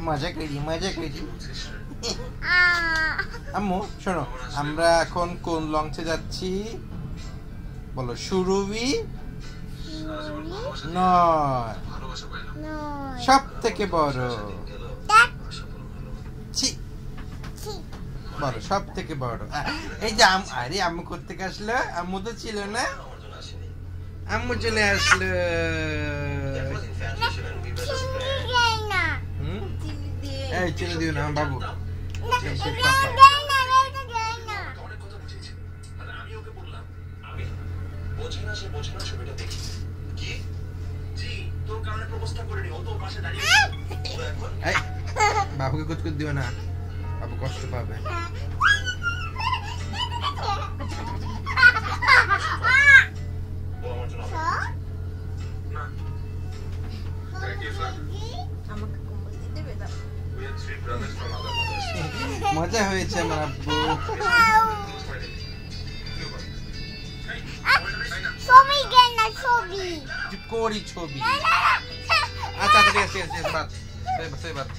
মজা করি আম্মু শোনো আমরা এখন কোন লঞ্চে যাচ্ছি বলো সুরভি নয় সব থেকে বড় বড় সব থেকে বড় এই যে আরে আম্মু কোত্থেকে আসলো আম্মু তো ছিল না আম্মু চলে আসলো এই চলে দিও না বাবু বাবুকে কুচ কুচ দিও না বাবু কষ্ট পাবে মজা হয়েছে আমার আব্বু ছবি আচ্ছা ঠিক আছে বাদ